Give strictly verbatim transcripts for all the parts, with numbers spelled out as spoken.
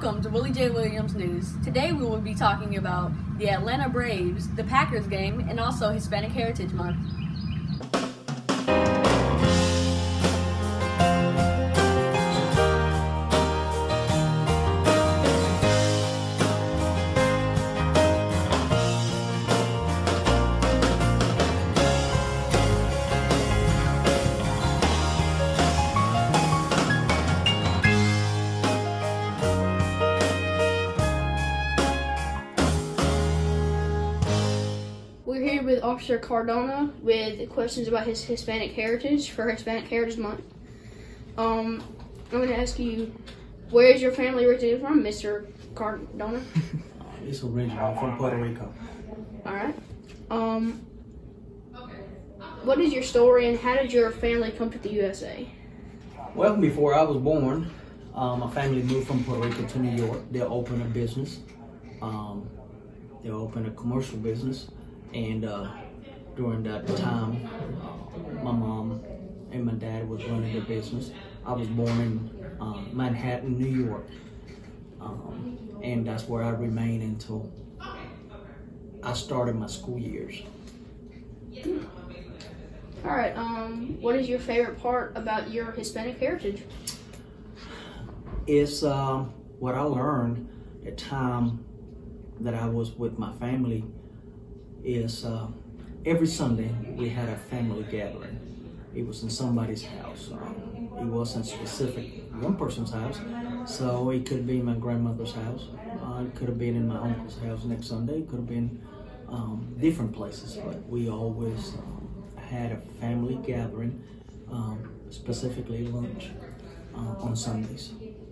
Welcome to Willie J. Williams News. Today we will be talking about the Atlanta Braves, the Packers game, and also Hispanic Heritage Month. We're here with Officer Cardona with questions about his Hispanic heritage for Hispanic Heritage Month. Um, I'm going to ask you, where is your family originated from, Mister Cardona? It's original from Puerto Rico. All right. Um, what is your story and how did your family come to the U S A? Well, before I was born, um, my family moved from Puerto Rico to New York. They opened a business. Um, they opened a commercial business. And uh, during that time, uh, my mom and my dad was running the business. I was born in uh, Manhattan, New York. Um, and that's where I remained until I started my school years. All right. Um, what is your favorite part about your Hispanic heritage? It's uh, what I learned the time that I was with my family. Is uh, every Sunday we had a family gathering. It was in somebody's house. Um, it wasn't specific one person's house, so it could be my grandmother's house. Uh, it could have been in my uncle's house next Sunday. It could have been um, different places, but we always um, had a family gathering, um, specifically lunch uh, on Sundays.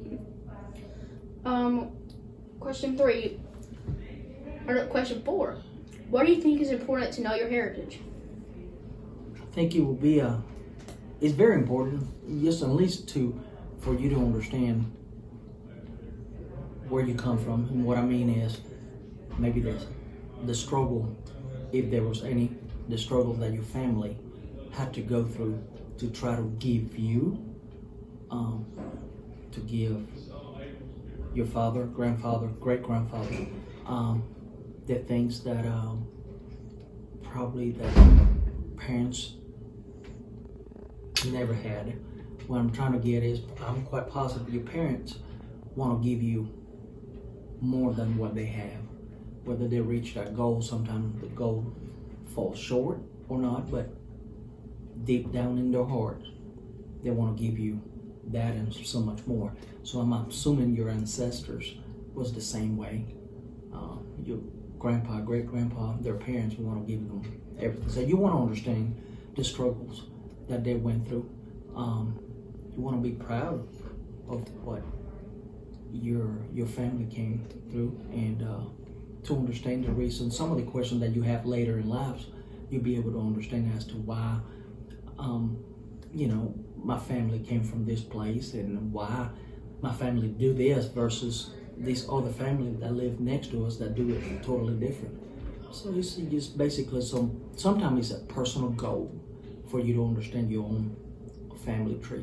Um, question three, or no, question four. What do you think is important to know your heritage? I think it will be a, it's very important, just at least to, for you to understand where you come from. And what I mean is, maybe the, the struggle, if there was any, the struggle that your family had to go through to try to give you, um, to give your father, grandfather, great-grandfather, um, the things that um, probably that parents never had. What I'm trying to get is, I'm quite positive your parents want to give you more than what they have. Whether they reach that goal, sometimes the goal falls short or not, but deep down in their heart, they want to give you that and so much more. So I'm assuming your ancestors was the same way. Uh, your grandpa, great-grandpa, their parents want to give them everything. So you want to understand the struggles that they went through. Um, you want to be proud of what your your family came through, and uh, to understand the reason. Some of the questions that you have later in life, you'll be able to understand as to why, um, you know, my family came from this place and why my family do this versus these other families that live next to us that do it totally different. So it's just basically some, sometimes it's a personal goal for you to understand your own family tree.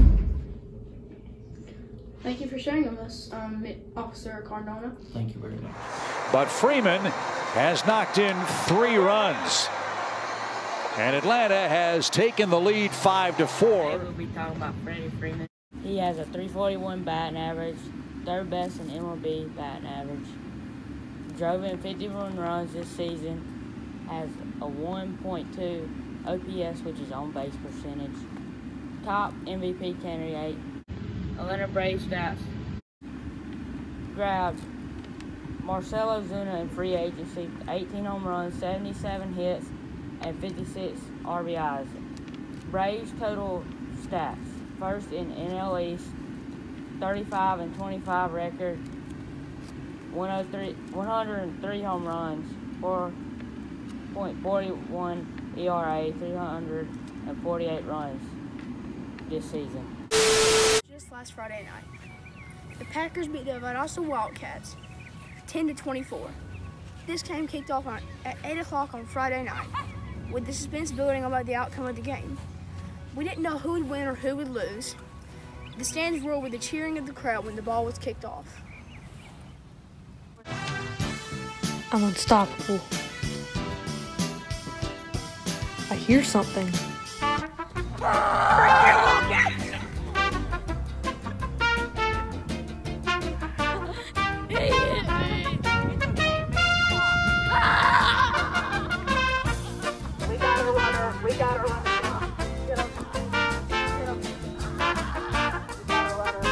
Thank you for sharing with us, um, Officer Cardona. Thank you very much. But Freeman has knocked in three runs. And Atlanta has taken the lead five to four. Today we'll be talking about Freddie Freeman. He has a three forty-one batting average, third best in M L B batting average. Drove in fifty-one runs this season, has a one point two O P S, which is on base percentage. Top M V P candidate. Atlanta Braves stats. Grabbed Marcell Ozuna in free agency, eighteen home runs, seventy-seven hits, and fifty-six R B Is. Braves total stats. First in N L East, thirty-five and twenty-five record, one oh three, one oh three home runs, four point four one E R A, three hundred forty-eight runs this season. Just last Friday night, the Packers beat the Valdosta Wildcats ten to twenty-four. This game kicked off on, at eight o'clock on Friday night, with the suspense building about the outcome of the game. We didn't know who would win or who would lose. The stands roared with the cheering of the crowd when the ball was kicked off. I'm unstoppable. I hear something. We got a runner. We got a runner. Get him. Get him. We got a runner.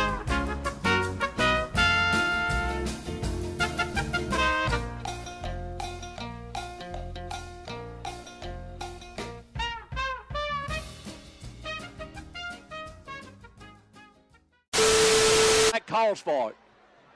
Calls for it.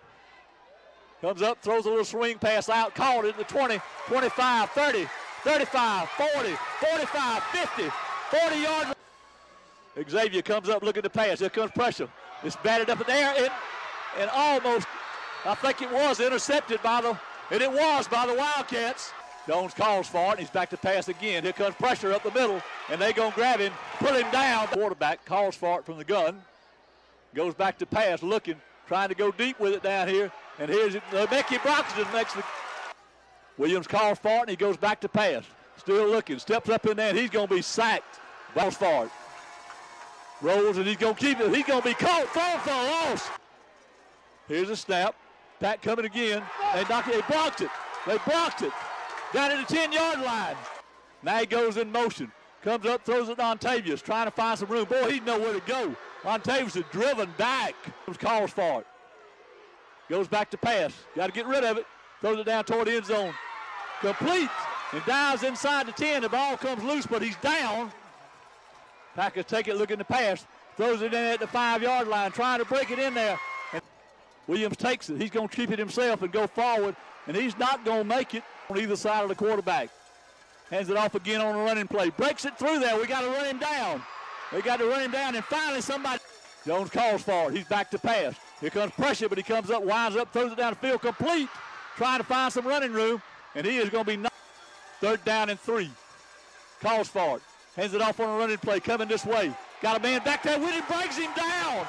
Comes up, throws a little swing pass out, called it at the twenty, twenty-five, thirty, thirty-five, forty, forty-five, fifty, forty yard. Xavier comes up looking to pass. Here comes pressure. It's batted up in the air and, and almost, I think it was intercepted by the, and it was by the Wildcats. Jones calls for it, and he's back to pass again. Here comes pressure up the middle, and they gonna grab him, pull him down. Quarterback calls for it from the gun. Goes back to pass, looking, trying to go deep with it down here. And here's it. Uh, Mickey Broxton makes the. Williams calls for it, and he goes back to pass. Still looking, steps up in there, and he's going to be sacked. Balls for it. Rolls, and he's going to keep it. He's going to be caught, thrown for a loss. Here's a snap. Pat coming again. They knock it. They blocked it. They blocked it. Down at the ten-yard line. Now he goes in motion. Comes up, throws it to Ontavius, trying to find some room. Boy, he know where to go. Ontavius is driven back. Calls for it. Goes back to pass. Got to get rid of it. Throws it down toward the end zone. Complete. And dives inside the ten. The ball comes loose, but he's down. Packers take it, looking to pass. Throws it in at the five-yard line, trying to break it in there. And Williams takes it. He's going to keep it himself and go forward. And he's not going to make it on either side of the quarterback. Hands it off again on a running play. Breaks it through there. We got to run him down. We got to run him down, and finally somebody. Jones calls for it. He's back to pass. Here comes pressure, but he comes up, winds up, throws it down the field complete, trying to find some running room, and he is going to be knocked. Third down and three. Calls for it. Hands it off on a running play, coming this way. Got a man back there with him, breaks him down.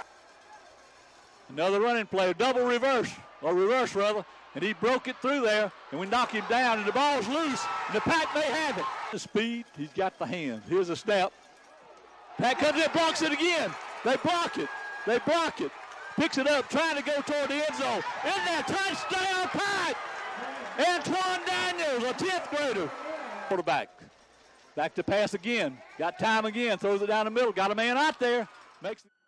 Another running play, a double reverse, or reverse rather, and he broke it through there, and we knock him down, and the ball's loose, and the Pack may have it. The speed, he's got the hand. Here's a snap. Pack comes in, blocks it again. They block it. They block it. Picks it up, trying to go toward the end zone. In there, touchdown, Pack! Antoine Daniels, a tenth grader. Quarterback. Back to pass again. Got time again. Throws it down the middle. Got a man out there. Makes it.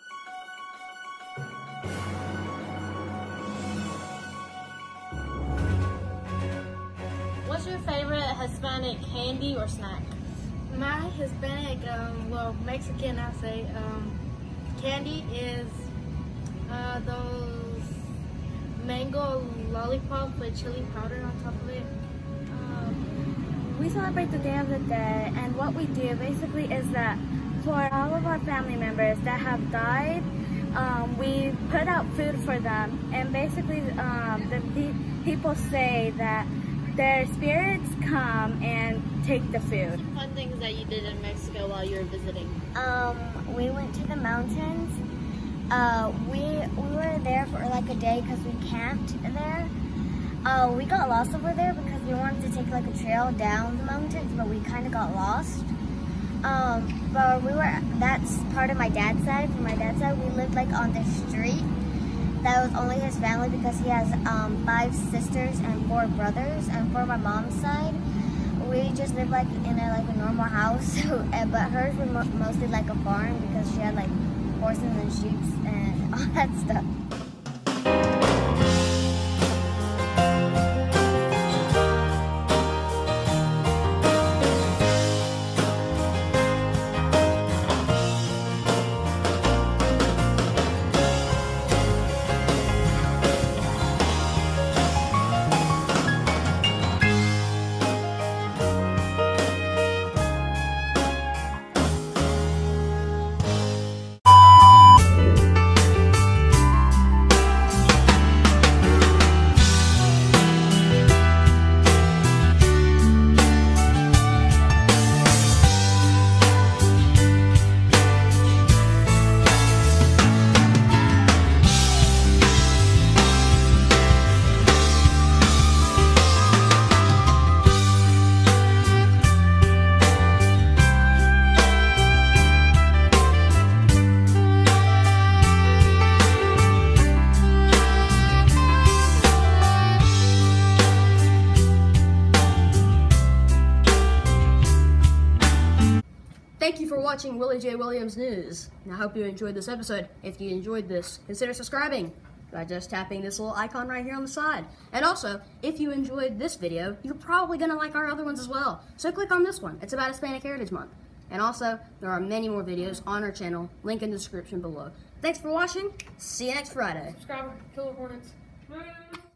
What's your favorite Hispanic candy or snack? My Hispanic, um, well, Mexican, I say, um, candy is uh, those mango lollipops with chili powder on top of it. Um, we celebrate the Day of the Dead, and what we do basically is that for all of our family members that have died, um, we put out food for them, and basically um, the pe people say that their spirits come and take the food. Fun things that you did in Mexico while you were visiting? Um, we went to the mountains. Uh, we we were there for like a day because we camped there. Uh, we got lost over there because we wanted to take like a trail down the mountains, but we kind of got lost. Um, but we were, that's part of my dad's side. From my dad's side, we lived like on the street. That was only his family because he has um, five sisters and four brothers. And for my mom's side, we just lived like in a like a normal house. But hers was mo mostly like a farm because she had like horses and sheep and all that stuff. watching Willie J. Williams News. And I hope you enjoyed this episode. If you enjoyed this, consider subscribing by just tapping this little icon right here on the side. And also, if you enjoyed this video, you're probably going to like our other ones as well. So click on this one. It's about Hispanic Heritage Month. And also, there are many more videos on our channel. Link in the description below. Thanks for watching. See you next Friday. Subscriber, Killer Hornets.